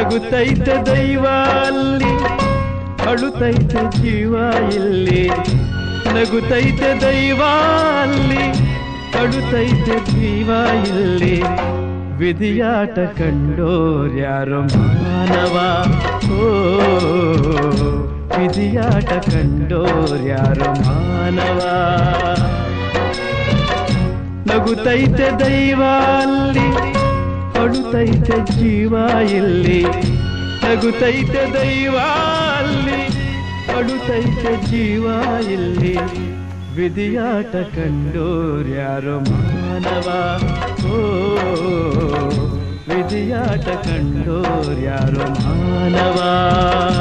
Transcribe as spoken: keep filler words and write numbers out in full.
ನಗುತ್ತೈತೆ ದೈವ ಅಲ್ಲಿ, ಅಳುತ್ತೈತೆ ಜೀವ ಇಲ್ಲಿ. ನಗುತ್ತೈತೆ ದೈವ ಅಲ್ಲಿ, ಅಳುತ್ತೈತೆ ಜೀವ ಇಲ್ಲಿ. ವಿಧಿಯಾಟ ಕಂಡೋರ್ಯಾರೋ ಮಾನವ, ಓ ವಿಧಿಯಾಟ ಕಂಡೋರ್ಯಾರೋ ಮಾನವ. ನಗುತ್ತೈತೆ ದೈವ ಅಲ್ಲಿ, ಅಳುತ್ತೈತೆ ಜೀವ ಇಲ್ಲಿ. ನಗುತ್ತೈತೆ ದೈವ ಅಲ್ಲಿ, ಅಳುತ್ತೈತೆ ಜೀವ ಇಲ್ಲಿ. ವಿಧಿಯಾಟ ಕಂಡೋರ್ಯಾರೋ ಮಾನವ, ಓ ವಿಧಿಯಾಟ ಕಂಡೋರ್ಯಾರೋ ಮಾನವ.